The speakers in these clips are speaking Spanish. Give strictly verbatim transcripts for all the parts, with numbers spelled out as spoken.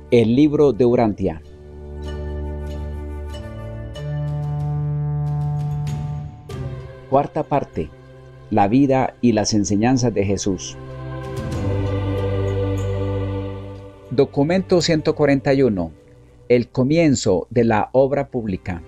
El libro de Urantia. Cuarta parte. La vida y las enseñanzas de Jesús. Documento ciento cuarenta y uno. El comienzo de la obra pública.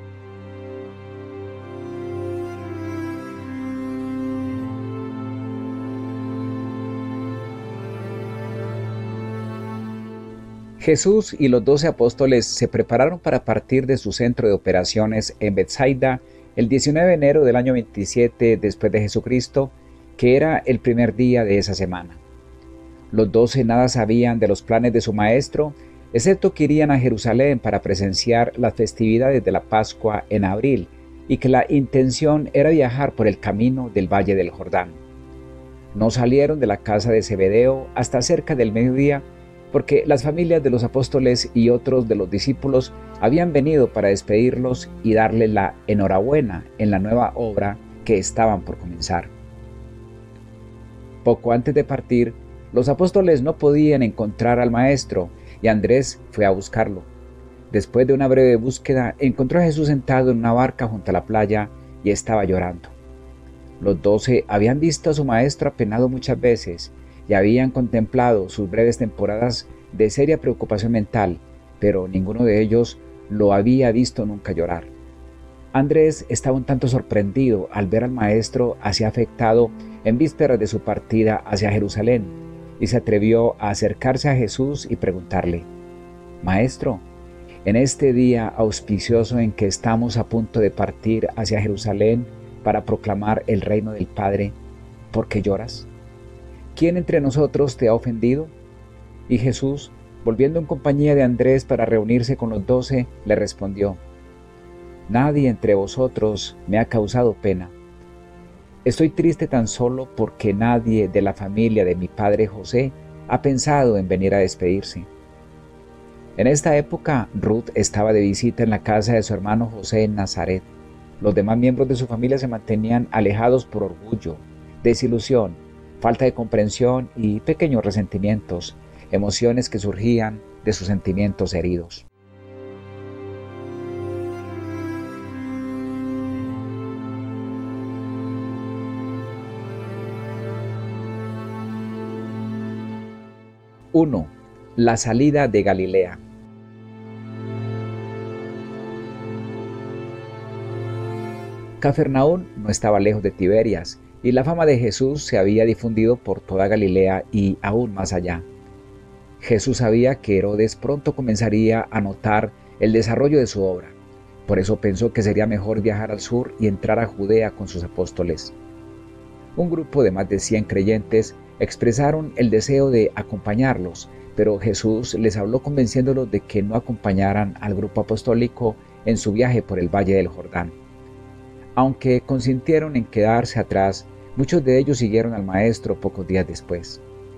Jesús y los doce apóstoles se prepararon para partir de su centro de operaciones en Betsaida el diecinueve de enero del año veintisiete después de Jesucristo, que era el primer día de esa semana. Los doce nada sabían de los planes de su maestro, excepto que irían a Jerusalén para presenciar las festividades de la Pascua en abril y que la intención era viajar por el camino del Valle del Jordán. No salieron de la casa de Zebedeo hasta cerca del mediodía, porque las familias de los apóstoles y otros de los discípulos habían venido para despedirlos y darles la enhorabuena en la nueva obra que estaban por comenzar. Poco antes de partir, los apóstoles no podían encontrar al maestro y Andrés fue a buscarlo. Después de una breve búsqueda, encontró a Jesús sentado en una barca junto a la playa y estaba llorando. Los doce habían visto a su maestro apenado muchas veces y habían contemplado sus breves temporadas de seria preocupación mental, pero ninguno de ellos lo había visto nunca llorar. Andrés estaba un tanto sorprendido al ver al maestro así afectado en vísperas de su partida hacia Jerusalén, y se atrevió a acercarse a Jesús y preguntarle: «Maestro, en este día auspicioso en que estamos a punto de partir hacia Jerusalén para proclamar el reino del Padre, ¿por qué lloras? ¿Quién entre nosotros te ha ofendido?» Y Jesús, volviendo en compañía de Andrés para reunirse con los doce, le respondió: «Nadie entre vosotros me ha causado pena. Estoy triste tan solo porque nadie de la familia de mi padre José ha pensado en venir a despedirse». En esta época, Ruth estaba de visita en la casa de su hermano José en Nazaret. Los demás miembros de su familia se mantenían alejados por orgullo, desilusión, falta de comprensión y pequeños resentimientos, emociones que surgían de sus sentimientos heridos. uno. La salida de Galilea. Cafarnaúm no estaba lejos de Tiberias, y la fama de Jesús se había difundido por toda Galilea y aún más allá. Jesús sabía que Herodes pronto comenzaría a notar el desarrollo de su obra. Por eso pensó que sería mejor viajar al sur y entrar a Judea con sus apóstoles. Un grupo de más de cien creyentes expresaron el deseo de acompañarlos, pero Jesús les habló convenciéndolos de que no acompañaran al grupo apostólico en su viaje por el Valle del Jordán. Aunque consintieron en quedarse atrás, muchos de ellos siguieron al Maestro pocos días después.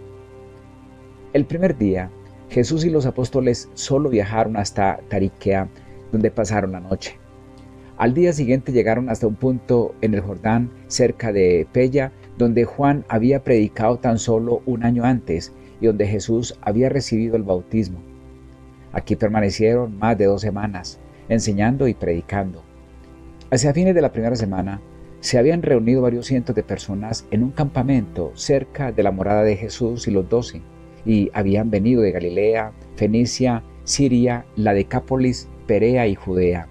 El primer día, Jesús y los apóstoles solo viajaron hasta Tariquea, donde pasaron la noche. Al día siguiente llegaron hasta un punto en el Jordán, cerca de Pella, donde Juan había predicado tan solo un año antes y donde Jesús había recibido el bautismo. Aquí permanecieron más de dos semanas, enseñando y predicando. Hacia fines de la primera semana, se habían reunido varios cientos de personas en un campamento cerca de la morada de Jesús y los doce, y habían venido de Galilea, Fenicia, Siria, la Decápolis, Perea y Judea.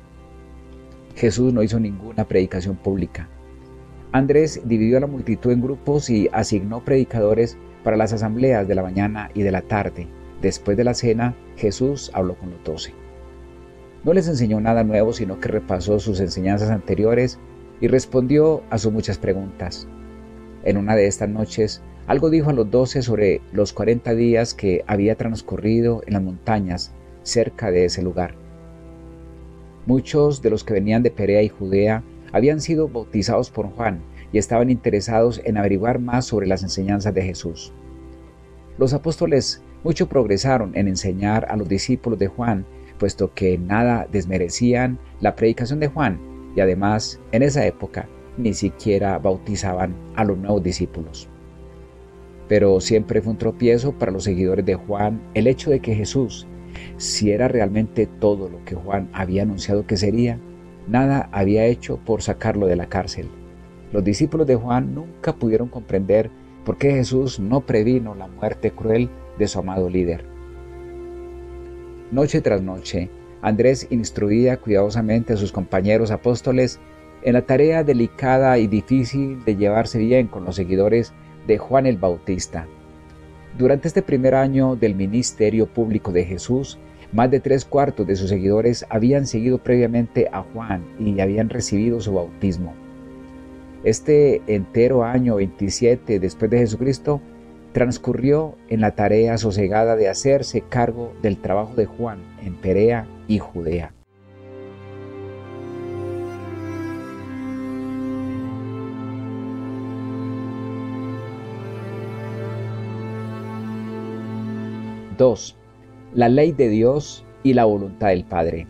Jesús no hizo ninguna predicación pública. Andrés dividió a la multitud en grupos y asignó predicadores para las asambleas de la mañana y de la tarde. Después de la cena, Jesús habló con los doce. No les enseñó nada nuevo, sino que repasó sus enseñanzas anteriores y respondió a sus muchas preguntas. En una de estas noches, algo dijo a los doce sobre los cuarenta días que había transcurrido en las montañas cerca de ese lugar. Muchos de los que venían de Perea y Judea habían sido bautizados por Juan y estaban interesados en averiguar más sobre las enseñanzas de Jesús. Los apóstoles mucho progresaron en enseñar a los discípulos de Juan, puesto que nada desmerecían la predicación de Juan, y además, en esa época, ni siquiera bautizaban a los nuevos discípulos. Pero siempre fue un tropiezo para los seguidores de Juan el hecho de que Jesús, si era realmente todo lo que Juan había anunciado que sería, nada había hecho por sacarlo de la cárcel. Los discípulos de Juan nunca pudieron comprender por qué Jesús no previno la muerte cruel de su amado líder. Noche tras noche, Andrés instruía cuidadosamente a sus compañeros apóstoles en la tarea delicada y difícil de llevarse bien con los seguidores de Juan el Bautista. Durante este primer año del ministerio público de Jesús, más de tres cuartos de sus seguidores habían seguido previamente a Juan y habían recibido su bautismo. Este entero año veintisiete después de Jesucristo transcurrió en la tarea sosegada de hacerse cargo del trabajo de Juan en Perea y Judea. dos. La ley de Dios y la voluntad del Padre.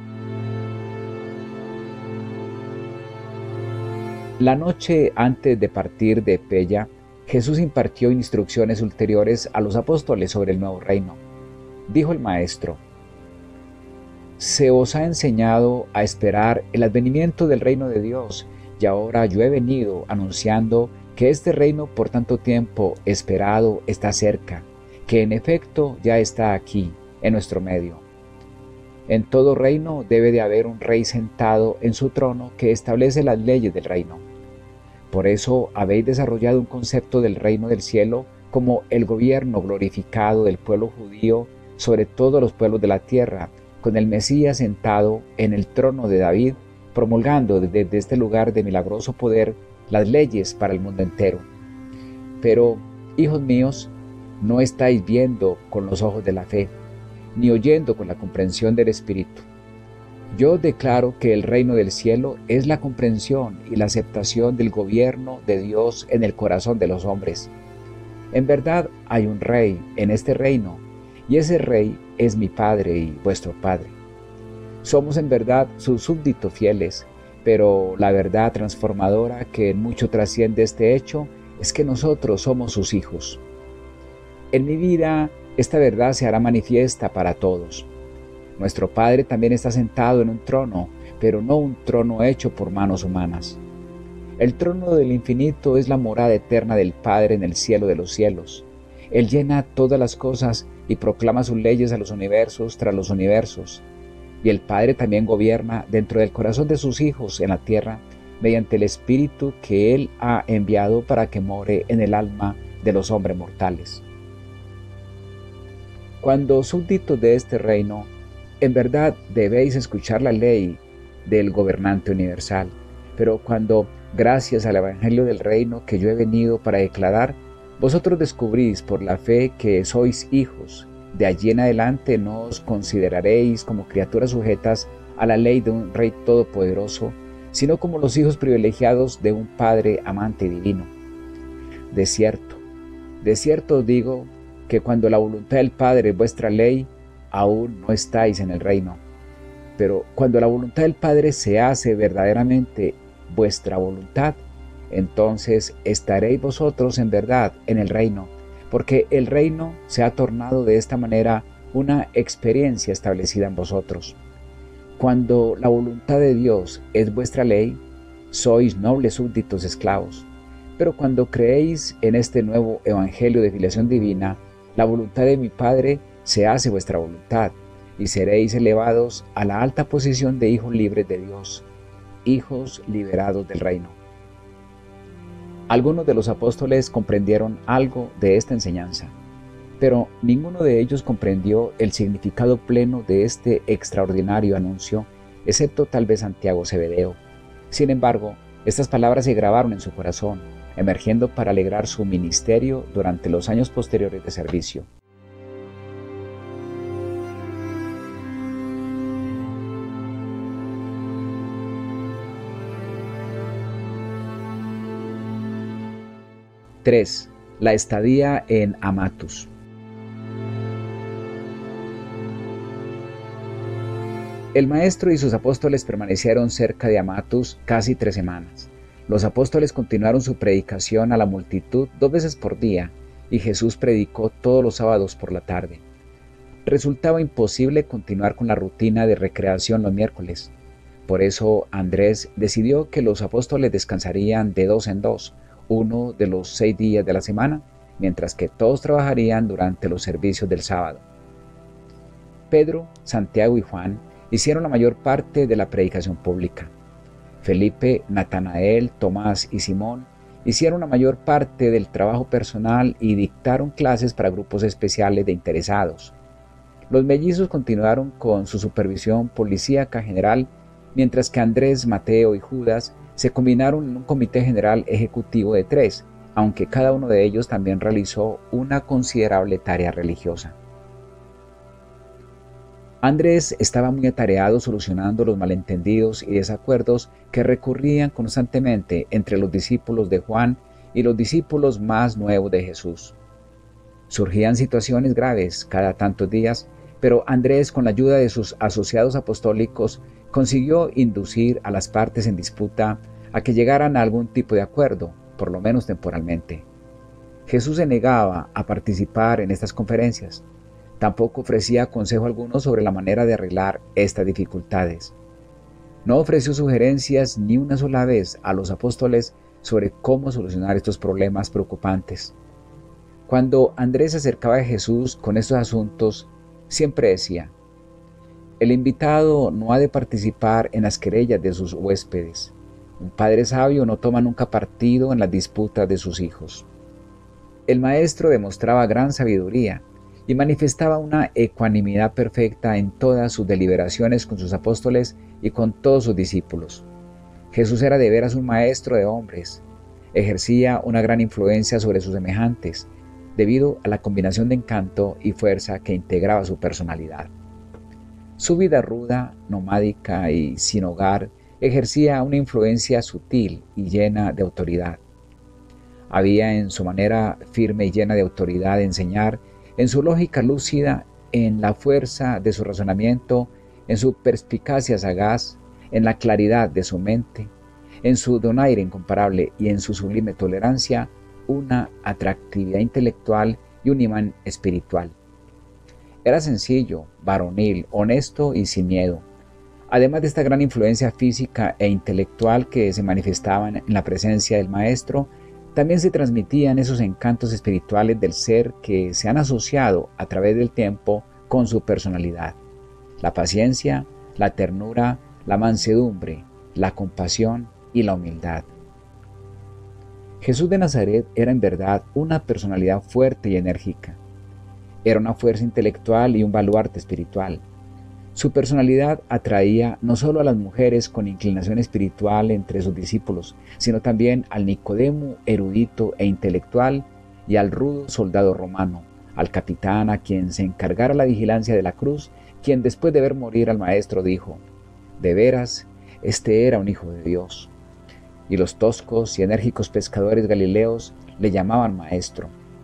La noche antes de partir de Pella, Jesús impartió instrucciones ulteriores a los apóstoles sobre el nuevo reino. Dijo el Maestro: «Se os ha enseñado a esperar el advenimiento del reino de Dios, y ahora yo he venido anunciando que este reino por tanto tiempo esperado está cerca, que en efecto ya está aquí, en nuestro medio. En todo reino debe de haber un rey sentado en su trono que establece las leyes del reino. Por eso habéis desarrollado un concepto del reino del cielo como el gobierno glorificado del pueblo judío sobre todos los pueblos de la tierra, con el Mesías sentado en el trono de David, promulgando desde este lugar de milagroso poder las leyes para el mundo entero. Pero, hijos míos, no estáis viendo con los ojos de la fe, ni oyendo con la comprensión del Espíritu. Yo declaro que el reino del cielo es la comprensión y la aceptación del gobierno de Dios en el corazón de los hombres. En verdad hay un rey en este reino, y ese rey es mi Padre y vuestro Padre. Somos en verdad sus súbditos fieles, pero la verdad transformadora que en mucho trasciende este hecho es que nosotros somos sus hijos. En mi vida, esta verdad se hará manifiesta para todos. Nuestro Padre también está sentado en un trono, pero no un trono hecho por manos humanas. El trono del infinito es la morada eterna del Padre en el cielo de los cielos. Él llena todas las cosas y proclama sus leyes a los universos tras los universos. Y el Padre también gobierna dentro del corazón de sus hijos en la tierra, mediante el Espíritu que Él ha enviado para que more en el alma de los hombres mortales. Cuando súbditos de este reino, en verdad debéis escuchar la ley del gobernante universal, pero cuando, gracias al Evangelio del reino que yo he venido para declarar, vosotros descubrís por la fe que sois hijos, de allí en adelante no os consideraréis como criaturas sujetas a la ley de un Rey todopoderoso, sino como los hijos privilegiados de un Padre amante y divino. De cierto, de cierto os digo que cuando la voluntad del Padre es vuestra ley, aún no estáis en el reino. Pero cuando la voluntad del Padre se hace verdaderamente vuestra voluntad, entonces estaréis vosotros en verdad en el reino, porque el reino se ha tornado de esta manera una experiencia establecida en vosotros. Cuando la voluntad de Dios es vuestra ley, sois nobles súbditos esclavos. Pero cuando creéis en este nuevo evangelio de filiación divina, la voluntad de mi Padre se hace vuestra voluntad, y seréis elevados a la alta posición de hijos libres de Dios, hijos liberados del reino. Algunos de los apóstoles comprendieron algo de esta enseñanza, pero ninguno de ellos comprendió el significado pleno de este extraordinario anuncio, excepto tal vez Santiago Zebedeo. Sin embargo, estas palabras se grabaron en su corazón, emergiendo para alegrar su ministerio durante los años posteriores de servicio. tres. La estadía en Amatus. El Maestro y sus apóstoles permanecieron cerca de Amatus casi tres semanas. Los apóstoles continuaron su predicación a la multitud dos veces por día, y Jesús predicó todos los sábados por la tarde. Resultaba imposible continuar con la rutina de recreación los miércoles. Por eso Andrés decidió que los apóstoles descansarían de dos en dos, uno de los seis días de la semana, mientras que todos trabajarían durante los servicios del sábado. Pedro, Santiago y Juan hicieron la mayor parte de la predicación pública. Felipe, Natanael, Tomás y Simón hicieron la mayor parte del trabajo personal y dictaron clases para grupos especiales de interesados. Los mellizos continuaron con su supervisión policíaca general, mientras que Andrés, Mateo y Judas se combinaron en un comité general ejecutivo de tres, aunque cada uno de ellos también realizó una considerable tarea religiosa. Andrés estaba muy atareado solucionando los malentendidos y desacuerdos que recurrían constantemente entre los discípulos de Juan y los discípulos más nuevos de Jesús. Surgían situaciones graves cada tantos días, pero Andrés, con la ayuda de sus asociados apostólicos, consiguió inducir a las partes en disputa a que llegaran a algún tipo de acuerdo, por lo menos temporalmente. Jesús se negaba a participar en estas conferencias. Tampoco ofrecía consejo alguno sobre la manera de arreglar estas dificultades. No ofreció sugerencias ni una sola vez a los apóstoles sobre cómo solucionar estos problemas preocupantes. Cuando Andrés se acercaba a Jesús con estos asuntos, siempre decía: el invitado no ha de participar en las querellas de sus huéspedes. Un padre sabio no toma nunca partido en las disputas de sus hijos. El maestro demostraba gran sabiduría y manifestaba una ecuanimidad perfecta en todas sus deliberaciones con sus apóstoles y con todos sus discípulos. Jesús era de veras un maestro de hombres. Ejercía una gran influencia sobre sus semejantes, debido a la combinación de encanto y fuerza que integraba su personalidad. Su vida ruda, nomádica y sin hogar ejercía una influencia sutil y llena de autoridad. Había en su manera firme y llena de autoridad de enseñar, en su lógica lúcida, en la fuerza de su razonamiento, en su perspicacia sagaz, en la claridad de su mente, en su donaire incomparable y en su sublime tolerancia, una atractividad intelectual y un imán espiritual. Era sencillo, varonil, honesto y sin miedo. Además de esta gran influencia física e intelectual que se manifestaban en la presencia del maestro, también se transmitían esos encantos espirituales del ser que se han asociado a través del tiempo con su personalidad: la paciencia, la ternura, la mansedumbre, la compasión y la humildad. Jesús de Nazaret era en verdad una personalidad fuerte y enérgica. Era una fuerza intelectual y un baluarte espiritual. Su personalidad atraía no solo a las mujeres con inclinación espiritual entre sus discípulos, sino también al Nicodemo erudito e intelectual y al rudo soldado romano, al capitán a quien se encargara la vigilancia de la cruz, quien después de ver morir al maestro dijo: de veras, este era un hijo de Dios. Y los toscos y enérgicos pescadores galileos le llamaban maestro.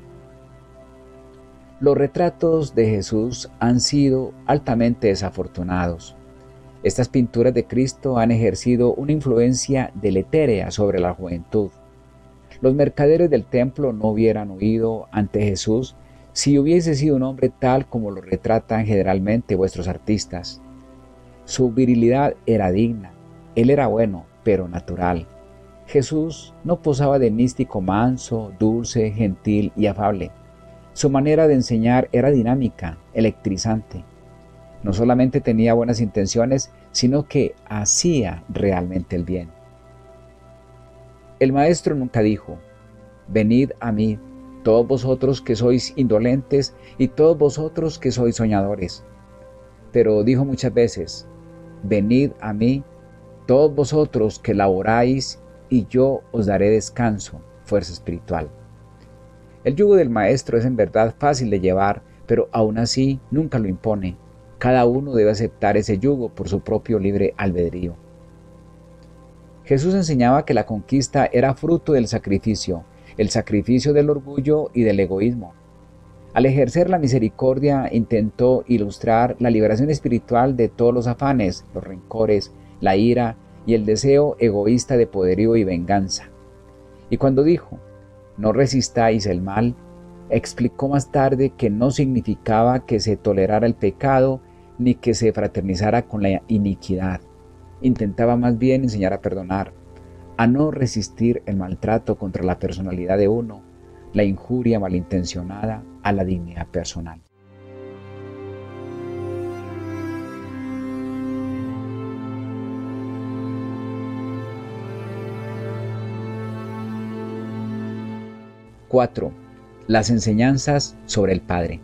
Los retratos de Jesús han sido altamente desafortunados. Estas pinturas de Cristo han ejercido una influencia deletérea sobre la juventud. Los mercaderes del templo no hubieran huido ante Jesús si hubiese sido un hombre tal como lo retratan generalmente vuestros artistas. Su virilidad era digna, él era bueno, pero natural. Jesús no posaba de místico manso, dulce, gentil y afable. Su manera de enseñar era dinámica, electrizante. No solamente tenía buenas intenciones, sino que hacía realmente el bien. El maestro nunca dijo: venid a mí, todos vosotros que sois indolentes y todos vosotros que sois soñadores. Pero dijo muchas veces: venid a mí, todos vosotros que laboráis, y yo os daré descanso, fuerza espiritual. El yugo del maestro es en verdad fácil de llevar, pero aún así nunca lo impone. Cada uno debe aceptar ese yugo por su propio libre albedrío. Jesús enseñaba que la conquista era fruto del sacrificio, el sacrificio del orgullo y del egoísmo. Al ejercer la misericordia, intentó ilustrar la liberación espiritual de todos los afanes, los rencores, la ira y el deseo egoísta de poderío y venganza. Y cuando dijo: no resistáis el mal, Explicó más tarde que no significaba que se tolerara el pecado ni que se fraternizara con la iniquidad. Intentaba más bien enseñar a perdonar, a no resistir el maltrato contra la personalidad de uno, la injuria malintencionada a la dignidad personal. cuatro. Las enseñanzas sobre el Padre.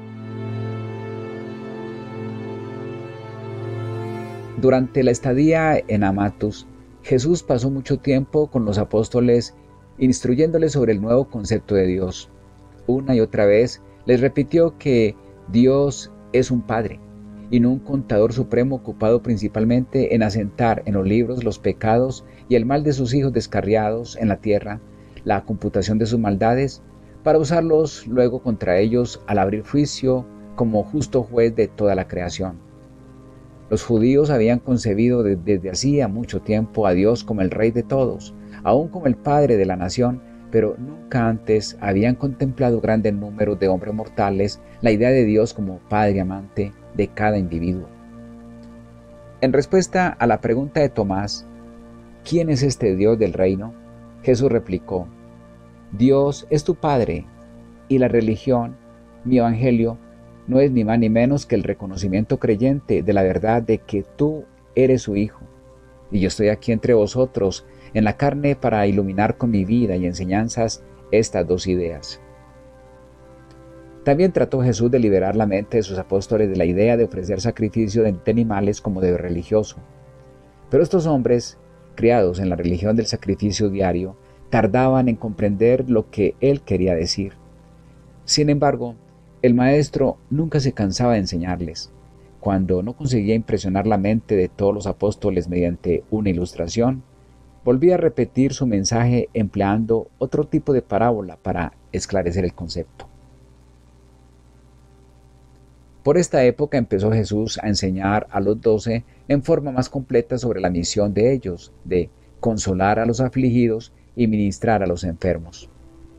Durante la estadía en Amatus, Jesús pasó mucho tiempo con los apóstoles instruyéndoles sobre el nuevo concepto de Dios. Una y otra vez les repitió que Dios es un Padre y no un contador supremo ocupado principalmente en asentar en los libros los pecados y el mal de sus hijos descarriados en la tierra, la computación de sus maldades, para usarlos luego contra ellos al abrir juicio como justo juez de toda la creación. Los judíos habían concebido desde hacía mucho tiempo a Dios como el Rey de todos, aún como el Padre de la nación, pero nunca antes habían contemplado grandes números de hombres mortales la idea de Dios como Padre amante de cada individuo. En respuesta a la pregunta de Tomás, ¿quién es este Dios del reino?, Jesús replicó: Dios es tu Padre, y la religión, mi evangelio, no es ni más ni menos que el reconocimiento creyente de la verdad de que tú eres su Hijo, y yo estoy aquí entre vosotros en la carne para iluminar con mi vida y enseñanzas estas dos ideas. También trató Jesús de liberar la mente de sus apóstoles de la idea de ofrecer sacrificio de animales como deber religioso. Pero estos hombres, criados en la religión del sacrificio diario, tardaban en comprender lo que él quería decir. Sin embargo, el maestro nunca se cansaba de enseñarles. Cuando no conseguía impresionar la mente de todos los apóstoles mediante una ilustración, volvía a repetir su mensaje empleando otro tipo de parábola para esclarecer el concepto. Por esta época empezó Jesús a enseñar a los doce en forma más completa sobre la misión de ellos, de consolar a los afligidos y ministrar a los enfermos.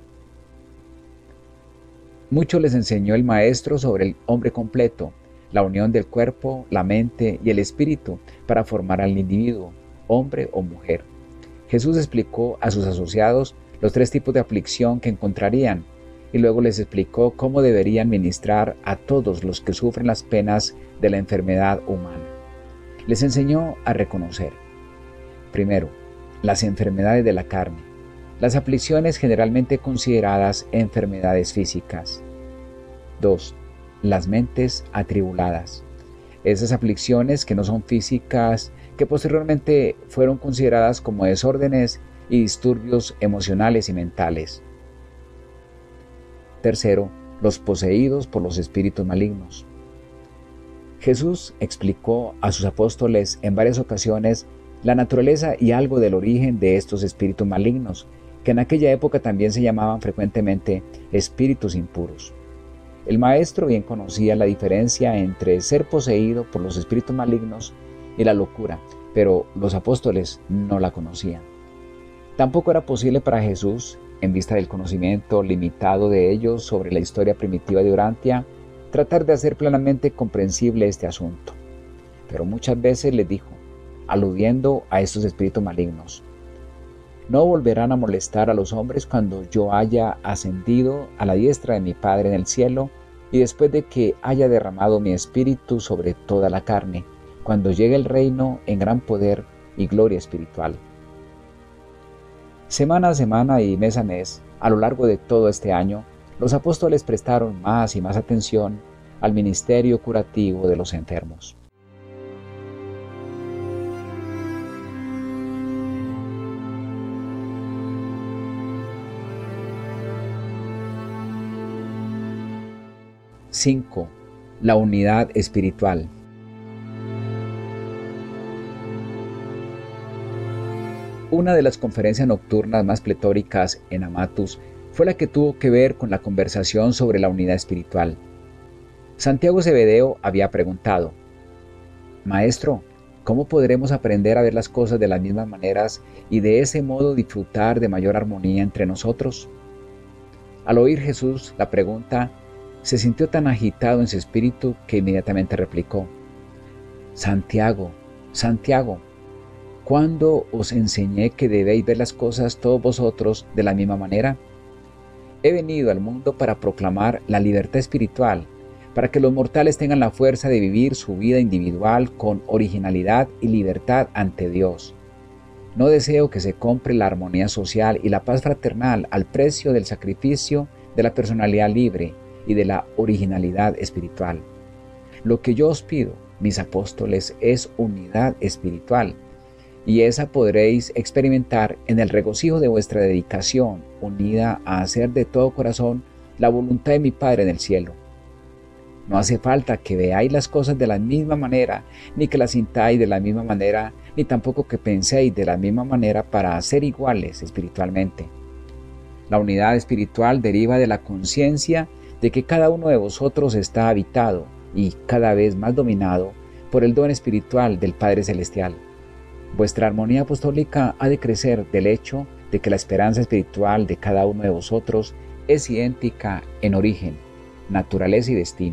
Mucho les enseñó el Maestro sobre el hombre completo, la unión del cuerpo, la mente y el espíritu para formar al individuo, hombre o mujer. Jesús explicó a sus asociados los tres tipos de aflicción que encontrarían y luego les explicó cómo deberían ministrar a todos los que sufren las penas de la enfermedad humana. Les enseñó a reconocer, primero, las enfermedades de la carne, las aflicciones generalmente consideradas enfermedades físicas. dos. Las mentes atribuladas, esas aflicciones que no son físicas, que posteriormente fueron consideradas como desórdenes y disturbios emocionales y mentales. Tercero, los poseídos por los espíritus malignos. Jesús explicó a sus apóstoles en varias ocasiones la naturaleza y algo del origen de estos espíritus malignos, que en aquella época también se llamaban frecuentemente espíritus impuros. El maestro bien conocía la diferencia entre ser poseído por los espíritus malignos y la locura, pero los apóstoles no la conocían. Tampoco era posible para Jesús, en vista del conocimiento limitado de ellos sobre la historia primitiva de Urantia, tratar de hacer plenamente comprensible este asunto. Pero muchas veces les dijo, aludiendo a estos espíritus malignos: no volverán a molestar a los hombres cuando yo haya ascendido a la diestra de mi Padre en el cielo y después de que haya derramado mi espíritu sobre toda la carne, cuando llegue el reino en gran poder y gloria espiritual. Semana a semana y mes a mes, a lo largo de todo este año, los apóstoles prestaron más y más atención al ministerio curativo de los enfermos. cinco. La unidad espiritual. Una de las conferencias nocturnas más pletóricas en Amatus fue la que tuvo que ver con la conversación sobre la unidad espiritual. Santiago Zebedeo había preguntado: Maestro, ¿cómo podremos aprender a ver las cosas de las mismas maneras y de ese modo disfrutar de mayor armonía entre nosotros? Al oír Jesús la pregunta, se sintió tan agitado en su espíritu que inmediatamente replicó: Santiago, Santiago, ¿cuándo os enseñé que debéis ver las cosas todos vosotros de la misma manera? He venido al mundo para proclamar la libertad espiritual, para que los mortales tengan la fuerza de vivir su vida individual con originalidad y libertad ante Dios. No deseo que se compre la armonía social y la paz fraternal al precio del sacrificio de la personalidad libre y de la originalidad espiritual. Lo que yo os pido, mis apóstoles, es unidad espiritual, y esa podréis experimentar en el regocijo de vuestra dedicación, unida a hacer de todo corazón la voluntad de mi Padre en el cielo. No hace falta que veáis las cosas de la misma manera, ni que las sintáis de la misma manera, ni tampoco que penséis de la misma manera para ser iguales espiritualmente. La unidad espiritual deriva de la conciencia de que cada uno de vosotros está habitado y cada vez más dominado por el don espiritual del Padre Celestial. Vuestra armonía apostólica ha de crecer del hecho de que la esperanza espiritual de cada uno de vosotros es idéntica en origen, naturaleza y destino.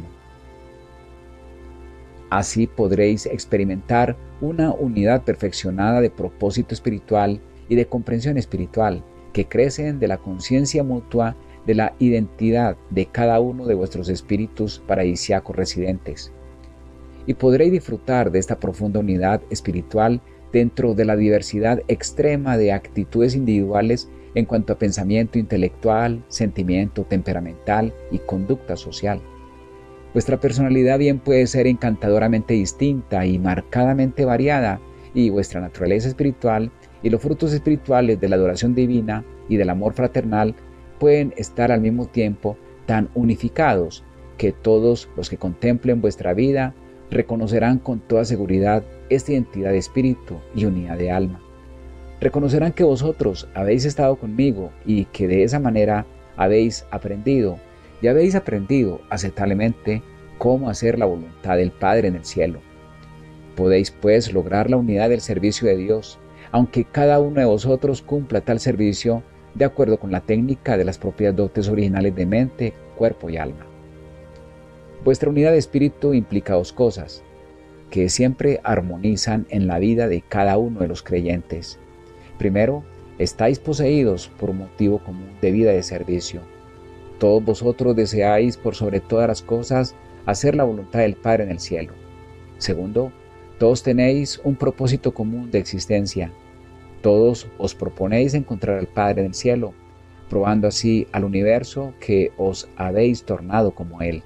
Así podréis experimentar una unidad perfeccionada de propósito espiritual y de comprensión espiritual que crecen de la conciencia mutua de la identidad de cada uno de vuestros espíritus paradisíacos residentes. Y podréis disfrutar de esta profunda unidad espiritual dentro de la diversidad extrema de actitudes individuales en cuanto a pensamiento intelectual, sentimiento temperamental y conducta social. Vuestra personalidad bien puede ser encantadoramente distinta y marcadamente variada, y vuestra naturaleza espiritual y los frutos espirituales de la adoración divina y del amor fraternal pueden estar al mismo tiempo tan unificados que todos los que contemplen vuestra vida reconocerán con toda seguridad esta identidad de espíritu y unidad de alma. Reconocerán que vosotros habéis estado conmigo y que de esa manera habéis aprendido y habéis aprendido aceptablemente cómo hacer la voluntad del Padre en el cielo. Podéis pues lograr la unidad del servicio de Dios, aunque cada uno de vosotros cumpla tal servicio de acuerdo con la técnica de las propias dotes originales de mente, cuerpo y alma. Vuestra unidad de espíritu implica dos cosas, que siempre armonizan en la vida de cada uno de los creyentes. Primero, estáis poseídos por un motivo común de vida de servicio. Todos vosotros deseáis por sobre todas las cosas hacer la voluntad del Padre en el cielo. Segundo, todos tenéis un propósito común de existencia. Todos os proponéis encontrar al Padre en el cielo, probando así al universo que os habéis tornado como Él.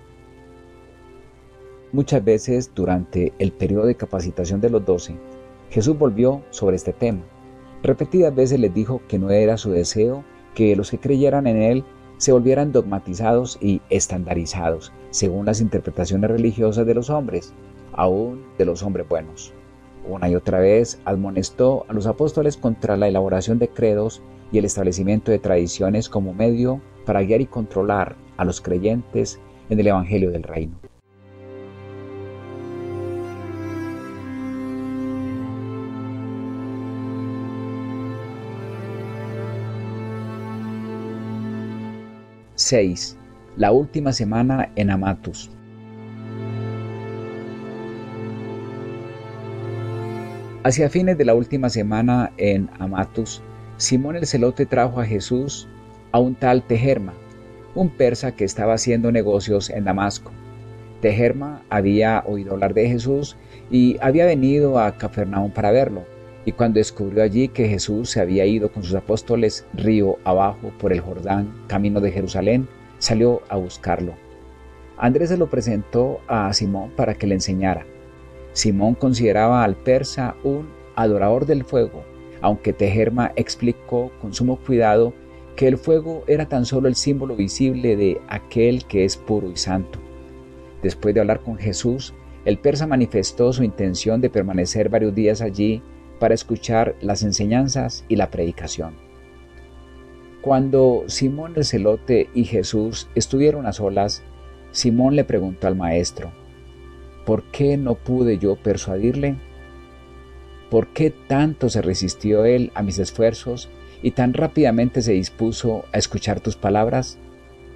Muchas veces durante el periodo de capacitación de los doce, Jesús volvió sobre este tema. Repetidas veces les dijo que no era su deseo que los que creyeran en Él se volvieran dogmatizados y estandarizados según las interpretaciones religiosas de los hombres, aún de los hombres buenos. Una y otra vez admonestó a los apóstoles contra la elaboración de credos y el establecimiento de tradiciones como medio para guiar y controlar a los creyentes en el Evangelio del Reino. seis. La última semana en Amatus. Hacia fines de la última semana en Amatus, Simón el Celote trajo a Jesús a un tal Tejerma, un persa que estaba haciendo negocios en Damasco. Tejerma había oído hablar de Jesús y había venido a Cafarnaúm para verlo, y cuando descubrió allí que Jesús se había ido con sus apóstoles río abajo por el Jordán, camino de Jerusalén, salió a buscarlo. Andrés se lo presentó a Simón para que le enseñara. Simón consideraba al persa un adorador del fuego, aunque Tejerma explicó con sumo cuidado que el fuego era tan solo el símbolo visible de aquel que es puro y santo. Después de hablar con Jesús, el persa manifestó su intención de permanecer varios días allí para escuchar las enseñanzas y la predicación. Cuando Simón el Celote y Jesús estuvieron a solas, Simón le preguntó al maestro: ¿por qué no pude yo persuadirle? ¿Por qué tanto se resistió él a mis esfuerzos y tan rápidamente se dispuso a escuchar tus palabras?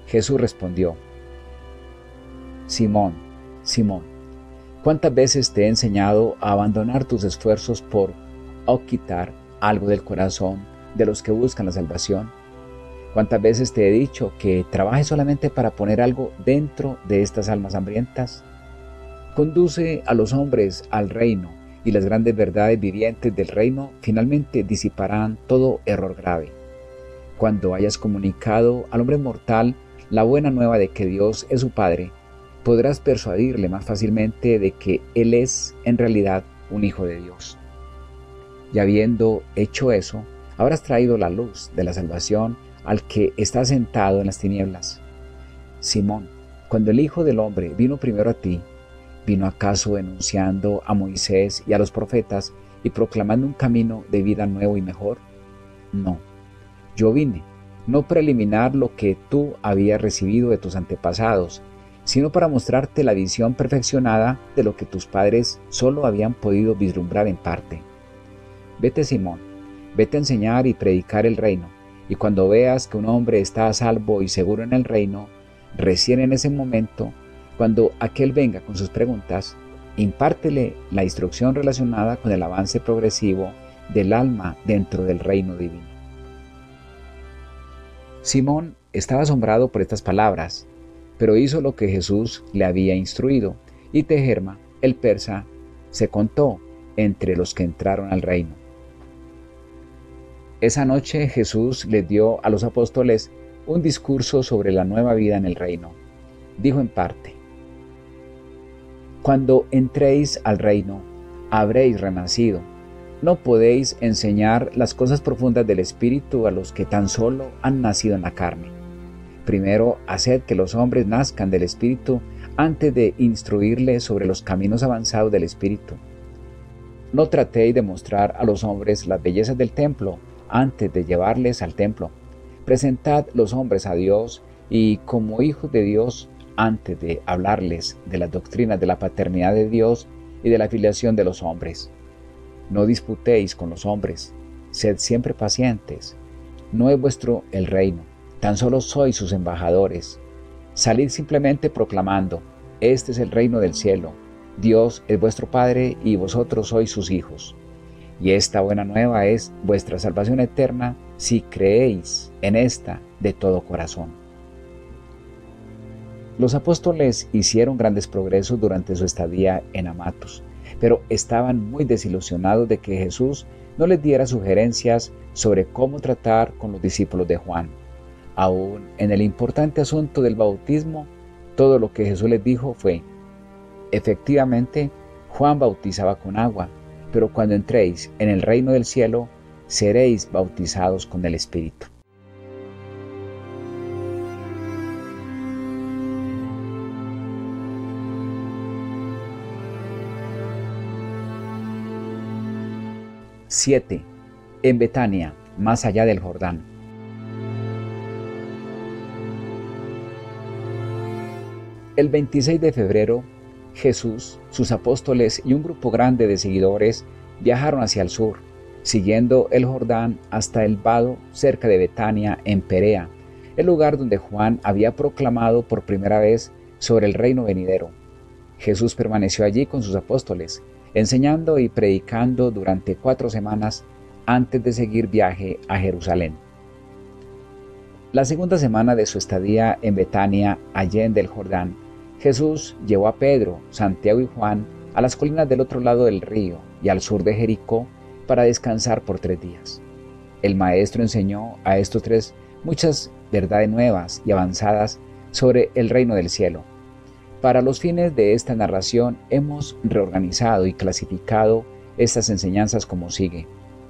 Jesús respondió: Simón, Simón, ¿cuántas veces te he enseñado a abandonar tus esfuerzos por o quitar algo del corazón de los que buscan la salvación? ¿Cuántas veces te he dicho que trabajes solamente para poner algo dentro de estas almas hambrientas? Conduce a los hombres al reino, y las grandes verdades vivientes del reino finalmente disiparán todo error grave. Cuando hayas comunicado al hombre mortal la buena nueva de que Dios es su Padre, podrás persuadirle más fácilmente de que Él es en realidad un Hijo de Dios. Y habiendo hecho eso, habrás traído la luz de la salvación al que está sentado en las tinieblas. Simón, cuando el Hijo del Hombre vino primero a ti, ¿vino acaso enunciando a Moisés y a los profetas y proclamando un camino de vida nuevo y mejor? No, yo vine, no para eliminar lo que tú habías recibido de tus antepasados, sino para mostrarte la visión perfeccionada de lo que tus padres solo habían podido vislumbrar en parte. Vete, Simón, vete a enseñar y predicar el reino, y cuando veas que un hombre está a salvo y seguro en el reino, recién en ese momento, cuando aquel venga con sus preguntas, impártele la instrucción relacionada con el avance progresivo del alma dentro del reino divino. Simón estaba asombrado por estas palabras, pero hizo lo que Jesús le había instruido, y Tejerma, el persa, se contó entre los que entraron al reino. Esa noche Jesús les dio a los apóstoles un discurso sobre la nueva vida en el reino. Dijo en parte: Cuando entréis al reino, habréis renacido. No podéis enseñar las cosas profundas del Espíritu a los que tan solo han nacido en la carne. Primero, haced que los hombres nazcan del Espíritu antes de instruirles sobre los caminos avanzados del Espíritu. No tratéis de mostrar a los hombres las bellezas del templo antes de llevarles al templo. Presentad los hombres a Dios y como hijos de Dios antes de hablarles de las doctrinas de la paternidad de Dios y de la filiación de los hombres. No disputéis con los hombres, sed siempre pacientes. No es vuestro el reino, tan solo sois sus embajadores. Salid simplemente proclamando: este es el reino del cielo, Dios es vuestro Padre y vosotros sois sus hijos. Y esta buena nueva es vuestra salvación eterna si creéis en esta de todo corazón. Los apóstoles hicieron grandes progresos durante su estadía en Amatus, pero estaban muy desilusionados de que Jesús no les diera sugerencias sobre cómo tratar con los discípulos de Juan. Aún en el importante asunto del bautismo, todo lo que Jesús les dijo fue: efectivamente, Juan bautizaba con agua, pero cuando entréis en el reino del cielo, seréis bautizados con el Espíritu. siete. En Betania, más allá del Jordán. El veintiséis de febrero, Jesús, sus apóstoles y un grupo grande de seguidores viajaron hacia el sur, siguiendo el Jordán hasta el vado cerca de Betania, en Perea, el lugar donde Juan había proclamado por primera vez sobre el reino venidero. Jesús permaneció allí con sus apóstoles, enseñando y predicando durante cuatro semanas antes de seguir viaje a Jerusalén. La segunda semana de su estadía en Betania, allende el Jordán, Jesús llevó a Pedro, Santiago y Juan a las colinas del otro lado del río y al sur de Jericó para descansar por tres días. El Maestro enseñó a estos tres muchas verdades nuevas y avanzadas sobre el reino del cielo. Para los fines de esta narración hemos reorganizado y clasificado estas enseñanzas como sigue.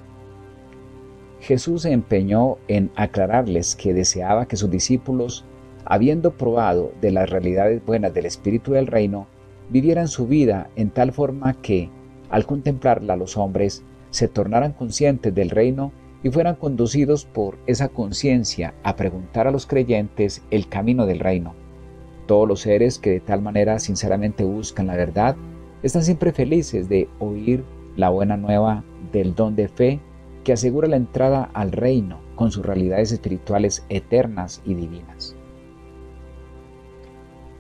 Jesús se empeñó en aclararles que deseaba que sus discípulos, habiendo probado de las realidades buenas del Espíritu del Reino, vivieran su vida en tal forma que, al contemplarla los hombres, se tornaran conscientes del reino y fueran conducidos por esa conciencia a preguntar a los creyentes el camino del reino. Todos los seres que de tal manera sinceramente buscan la verdad están siempre felices de oír la buena nueva del don de fe que asegura la entrada al reino con sus realidades espirituales eternas y divinas.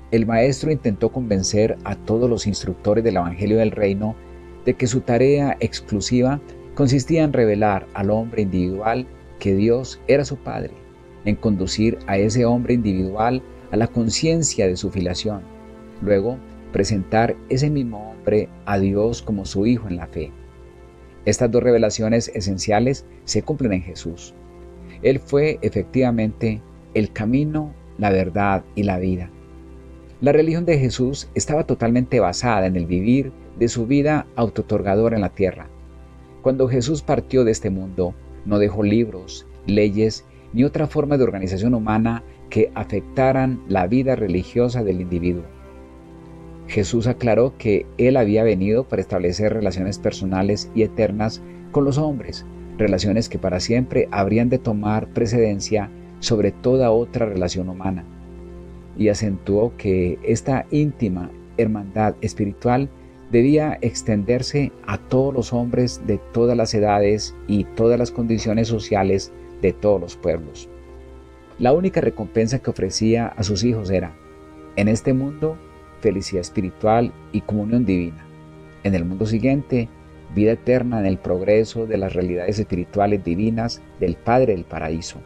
El Maestro intentó convencer a todos los instructores del Evangelio del Reino de que su tarea exclusiva consistía en revelar al hombre individual que Dios era su Padre, en conducir a ese hombre individual a la conciencia de su filiación, luego presentar ese mismo hombre a Dios como su Hijo en la fe. Estas dos revelaciones esenciales se cumplen en Jesús. Él fue efectivamente el camino, la verdad y la vida. La religión de Jesús estaba totalmente basada en el vivir de su vida autootorgadora en la tierra. Cuando Jesús partió de este mundo, no dejó libros, leyes ni otra forma de organización humana que afectaran la vida religiosa del individuo. Jesús aclaró que Él había venido para establecer relaciones personales y eternas con los hombres, relaciones que para siempre habrían de tomar precedencia sobre toda otra relación humana. Y acentuó que esta íntima hermandad espiritual debía extenderse a todos los hombres de todas las edades y todas las condiciones sociales de todos los pueblos. La única recompensa que ofrecía a sus hijos era, en este mundo, felicidad espiritual y comunión divina. En el mundo siguiente, vida eterna en el progreso de las realidades espirituales divinas del Padre del Paraíso.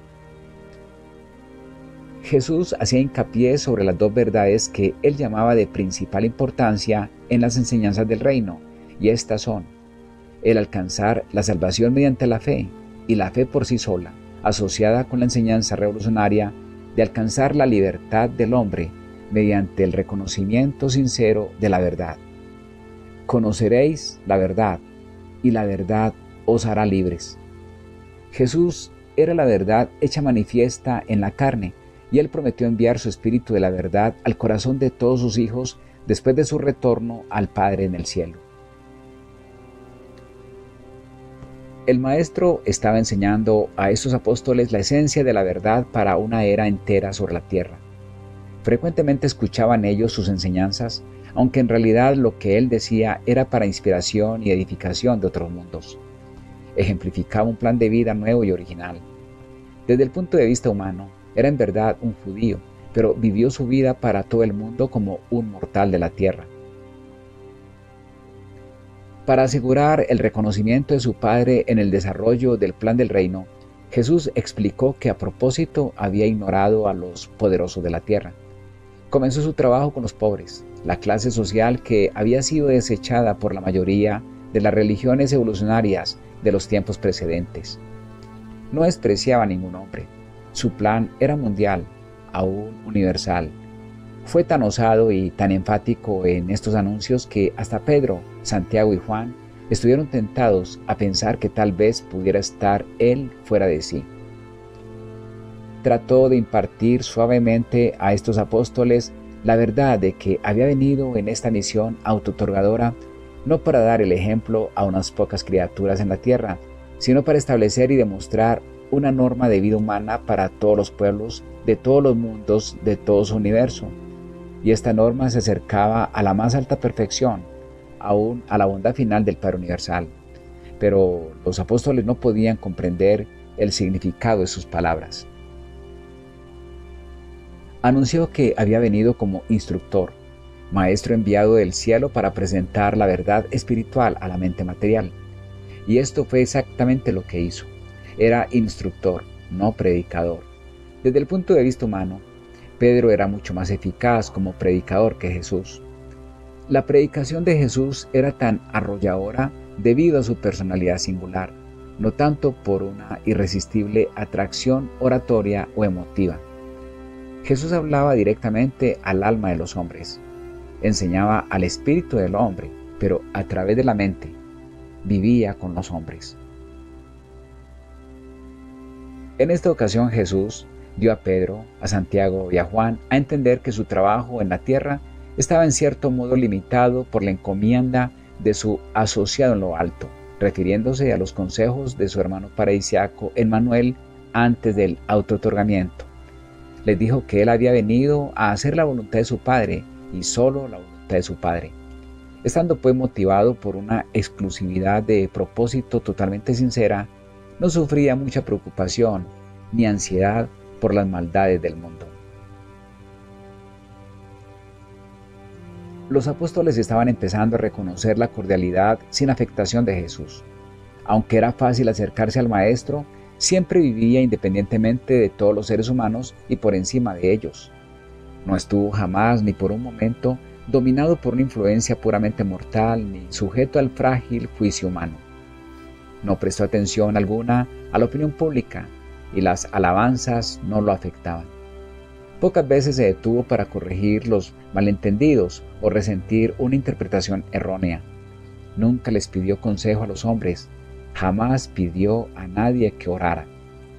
Jesús hacía hincapié sobre las dos verdades que él llamaba de principal importancia en las enseñanzas del reino, y estas son el alcanzar la salvación mediante la fe, y la fe por sí sola, asociada con la enseñanza revolucionaria de alcanzar la libertad del hombre mediante el reconocimiento sincero de la verdad. Conoceréis la verdad, y la verdad os hará libres. Jesús era la verdad hecha manifiesta en la carne, y Él prometió enviar su Espíritu de la verdad al corazón de todos sus hijos después de su retorno al Padre en el cielo. El Maestro estaba enseñando a estos apóstoles la esencia de la verdad para una era entera sobre la tierra. Frecuentemente escuchaban ellos sus enseñanzas, aunque en realidad lo que Él decía era para inspiración y edificación de otros mundos. Ejemplificaba un plan de vida nuevo y original. Desde el punto de vista humano, era en verdad un judío, pero vivió su vida para todo el mundo como un mortal de la tierra. Para asegurar el reconocimiento de su Padre en el desarrollo del plan del reino, Jesús explicó que a propósito había ignorado a los poderosos de la tierra. Comenzó su trabajo con los pobres, la clase social que había sido desechada por la mayoría de las religiones evolucionarias de los tiempos precedentes. No despreciaba a ningún hombre. Su plan era mundial, aún universal. Fue tan osado y tan enfático en estos anuncios que hasta Pedro, Santiago y Juan estuvieron tentados a pensar que tal vez pudiera estar él fuera de sí. Trató de impartir suavemente a estos apóstoles la verdad de que había venido en esta misión autootorgadora no para dar el ejemplo a unas pocas criaturas en la tierra, sino para establecer y demostrar una norma de vida humana para todos los pueblos, de todos los mundos, de todo su universo. Y esta norma se acercaba a la más alta perfección, aún a la bondad final del Padre Universal. Pero los apóstoles no podían comprender el significado de sus palabras. Anunció que había venido como instructor, maestro enviado del cielo para presentar la verdad espiritual a la mente material. Y esto fue exactamente lo que hizo. Era instructor, no predicador. Desde el punto de vista humano, Pedro era mucho más eficaz como predicador que Jesús. La predicación de Jesús era tan arrolladora debido a su personalidad singular, no tanto por una irresistible atracción oratoria o emotiva. Jesús hablaba directamente al alma de los hombres, enseñaba al espíritu del hombre, pero a través de la mente, vivía con los hombres. En esta ocasión Jesús dio a Pedro, a Santiago y a Juan a entender que su trabajo en la tierra estaba en cierto modo limitado por la encomienda de su asociado en lo alto, refiriéndose a los consejos de su hermano paradisiaco Emmanuel antes del autootorgamiento. Les dijo que él había venido a hacer la voluntad de su Padre y solo la voluntad de su Padre. Estando pues motivado por una exclusividad de propósito totalmente sincera, no sufría mucha preocupación ni ansiedad por las maldades del mundo. Los apóstoles estaban empezando a reconocer la cordialidad sin afectación de Jesús. Aunque era fácil acercarse al Maestro, siempre vivía independientemente de todos los seres humanos y por encima de ellos. No estuvo jamás ni por un momento dominado por una influencia puramente mortal ni sujeto al frágil juicio humano. No prestó atención alguna a la opinión pública y las alabanzas no lo afectaban. Pocas veces se detuvo para corregir los malentendidos o resentir una interpretación errónea. Nunca les pidió consejo a los hombres, jamás pidió a nadie que orara.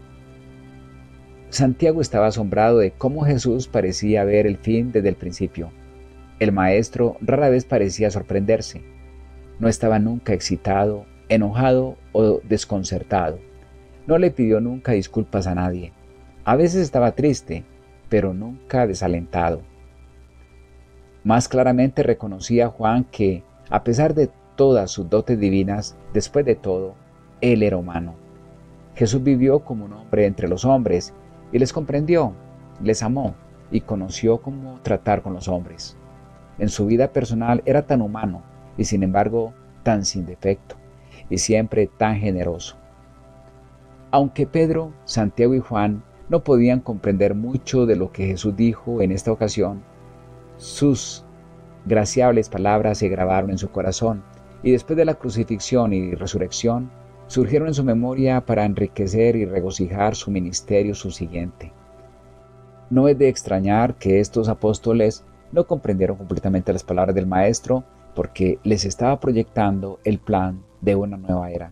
Santiago estaba asombrado de cómo Jesús parecía ver el fin desde el principio. El Maestro rara vez parecía sorprenderse. No estaba nunca excitado, enojado o desconcertado. No le pidió nunca disculpas a nadie. A veces estaba triste, pero nunca desalentado. Más claramente reconocía Juan que, a pesar de todas sus dotes divinas, después de todo, él era humano. Jesús vivió como un hombre entre los hombres y les comprendió, les amó y conoció cómo tratar con los hombres. En su vida personal era tan humano y sin embargo tan sin defecto y siempre tan generoso. Aunque Pedro, Santiago y Juan no podían comprender mucho de lo que Jesús dijo en esta ocasión, sus graciables palabras se grabaron en su corazón y después de la crucifixión y resurrección surgieron en su memoria para enriquecer y regocijar su ministerio subsiguiente. No es de extrañar que estos apóstoles no comprendieron completamente las palabras del Maestro porque les estaba proyectando el plan de una nueva era.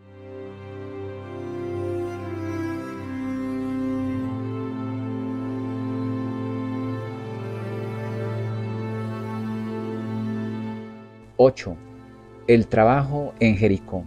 ocho. El trabajo en Jericó.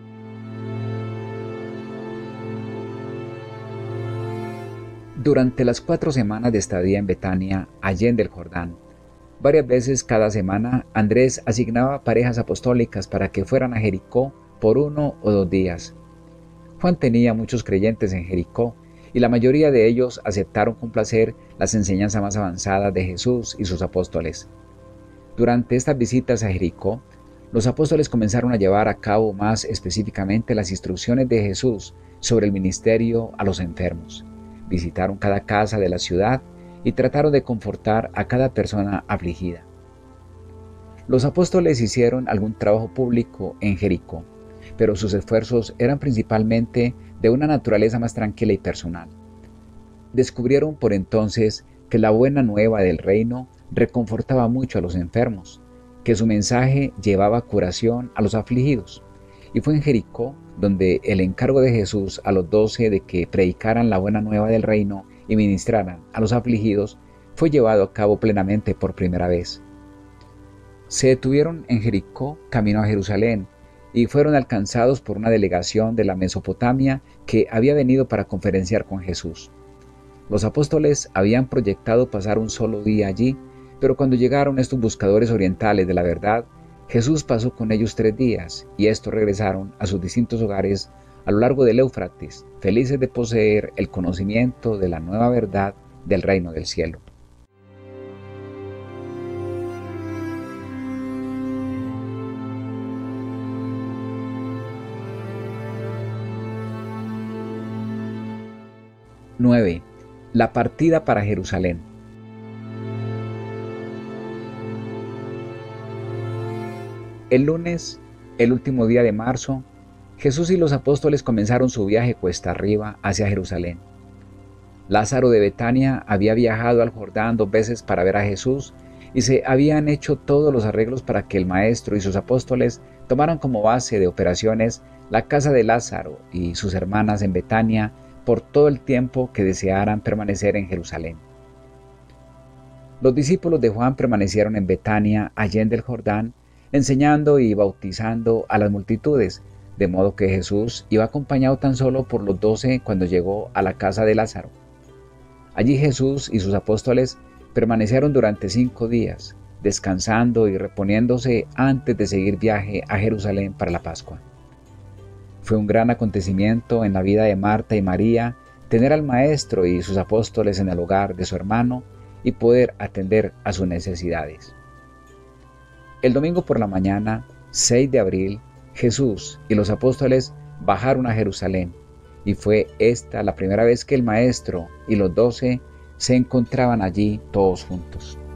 Durante las cuatro semanas de estadía en Betania, allende el Jordán, varias veces cada semana Andrés asignaba parejas apostólicas para que fueran a Jericó por uno o dos días. Juan tenía muchos creyentes en Jericó y la mayoría de ellos aceptaron con placer las enseñanzas más avanzadas de Jesús y sus apóstoles. Durante estas visitas a Jericó, los apóstoles comenzaron a llevar a cabo más específicamente las instrucciones de Jesús sobre el ministerio a los enfermos. Visitaron cada casa de la ciudad y trataron de confortar a cada persona afligida. Los apóstoles hicieron algún trabajo público en Jericó, pero sus esfuerzos eran principalmente de una naturaleza más tranquila y personal. Descubrieron por entonces que la buena nueva del reino reconfortaba mucho a los enfermos, que su mensaje llevaba curación a los afligidos. Y fue en Jericó donde el encargo de Jesús a los doce de que predicaran la buena nueva del reino y ministraran a los afligidos fue llevado a cabo plenamente por primera vez. Se detuvieron en Jericó camino a Jerusalén y fueron alcanzados por una delegación de la Mesopotamia que había venido para conferenciar con Jesús. Los apóstoles habían proyectado pasar un solo día allí, pero cuando llegaron estos buscadores orientales de la verdad, Jesús pasó con ellos tres días y estos regresaron a sus distintos hogares a lo largo del Éufrates, felices de poseer el conocimiento de la nueva verdad del reino del cielo. nueve. La partida para Jerusalén. El lunes, el último día de marzo, Jesús y los apóstoles comenzaron su viaje cuesta arriba hacia Jerusalén. Lázaro de Betania había viajado al Jordán dos veces para ver a Jesús y se habían hecho todos los arreglos para que el Maestro y sus apóstoles tomaran como base de operaciones la casa de Lázaro y sus hermanas en Betania por todo el tiempo que desearan permanecer en Jerusalén. Los discípulos de Juan permanecieron en Betania, allende el Jordán, enseñando y bautizando a las multitudes, de modo que Jesús iba acompañado tan solo por los doce cuando llegó a la casa de Lázaro. Allí Jesús y sus apóstoles permanecieron durante cinco días, descansando y reponiéndose antes de seguir viaje a Jerusalén para la Pascua. Fue un gran acontecimiento en la vida de Marta y María tener al Maestro y sus apóstoles en el hogar de su hermano y poder atender a sus necesidades. El domingo por la mañana, seis de abril, Jesús y los apóstoles bajaron a Jerusalén, y fue esta la primera vez que el Maestro y los doce se encontraban allí todos juntos.